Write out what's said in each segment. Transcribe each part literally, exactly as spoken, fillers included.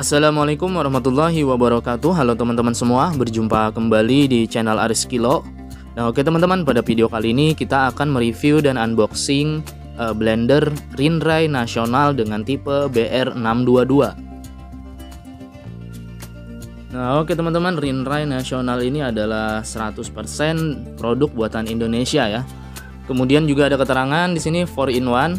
Assalamualaikum warahmatullahi wabarakatuh. Halo teman-teman semua, berjumpa kembali di channel Aris Kilo. Nah oke teman-teman, pada video kali ini kita akan mereview dan unboxing uh, blender Rindray Nasional dengan tipe B R enam dua dua. Nah oke teman-teman, Rindray Nasional ini adalah seratus persen produk buatan Indonesia ya. Kemudian juga ada keterangan di sini four in one.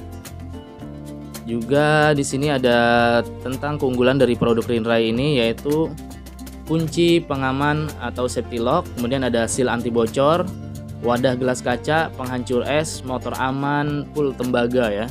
Juga di sini ada tentang keunggulan dari produk Rindray ini, yaitu kunci pengaman atau safety lock, kemudian ada seal anti bocor, wadah gelas kaca, penghancur es, motor aman, full tembaga ya.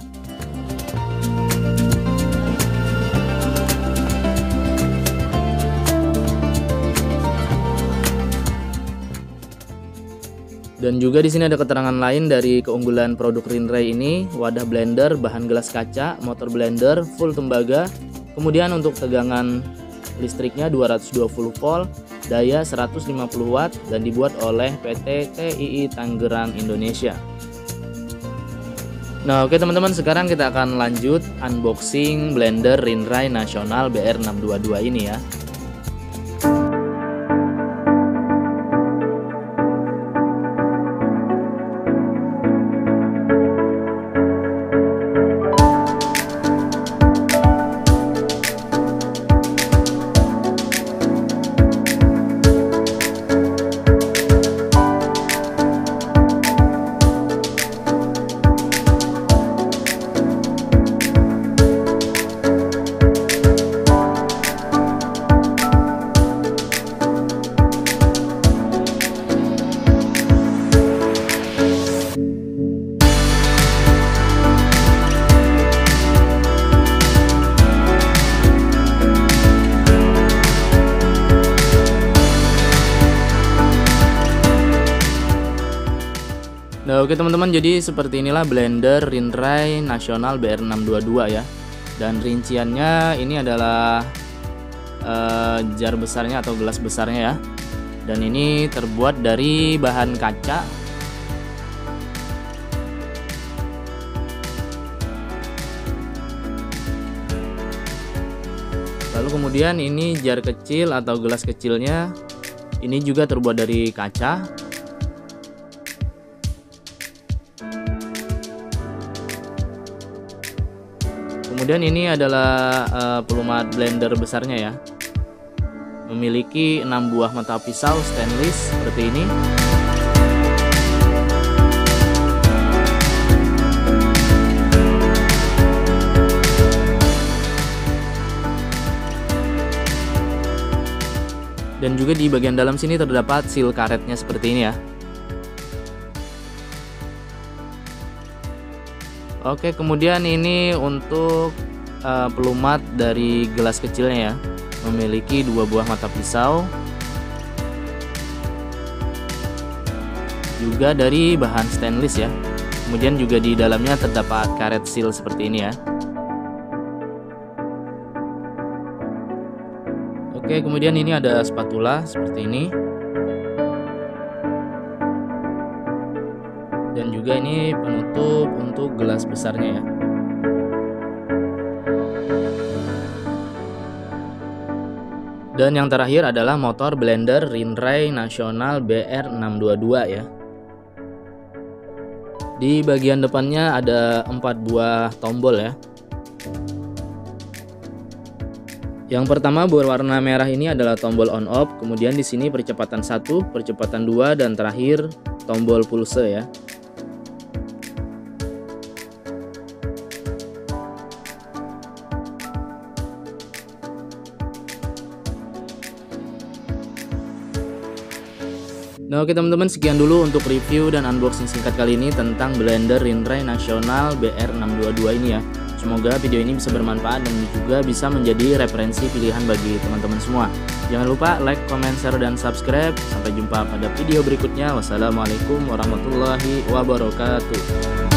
Dan juga di sini ada keterangan lain dari keunggulan produk Rindray ini, wadah blender, bahan gelas kaca, motor blender, full tembaga, kemudian untuk tegangan listriknya dua ratus dua puluh volt, daya seratus lima puluh watt, dan dibuat oleh P T T I I Tangerang Indonesia. Nah oke teman-teman, sekarang kita akan lanjut unboxing blender Rindray Nasional B R enam dua dua ini ya. Nah oke teman-teman, jadi seperti inilah blender Rindray Nasional B R enam dua dua ya. Dan rinciannya ini adalah uh, jar besarnya atau gelas besarnya ya. Dan ini terbuat dari bahan kaca. Lalu kemudian ini jar kecil atau gelas kecilnya, ini juga terbuat dari kaca. Kemudian ini adalah uh, pelumat blender besarnya ya. Memiliki enam buah mata pisau stainless seperti ini. Dan juga di bagian dalam sini terdapat seal karetnya seperti ini ya. Oke, kemudian ini untuk uh, pelumat dari gelas kecilnya ya, memiliki dua buah mata pisau, juga dari bahan stainless ya. Kemudian juga di dalamnya terdapat karet seal seperti ini ya. Oke, kemudian ini ada spatula seperti ini. Dan juga ini penutup untuk gelas besarnya ya. Dan yang terakhir adalah motor blender Rindray Nasional B R enam dua dua ya. Di bagian depannya ada empat buah tombol ya. Yang pertama berwarna merah ini adalah tombol on off, kemudian di sini percepatan satu, percepatan dua, dan terakhir tombol pulse ya. Nah oke teman-teman, sekian dulu untuk review dan unboxing singkat kali ini tentang blender Rindray Nasional B R enam dua dua ini ya. Semoga video ini bisa bermanfaat dan juga bisa menjadi referensi pilihan bagi teman-teman semua. Jangan lupa like, comment, share, dan subscribe. Sampai jumpa pada video berikutnya. Wassalamualaikum warahmatullahi wabarakatuh.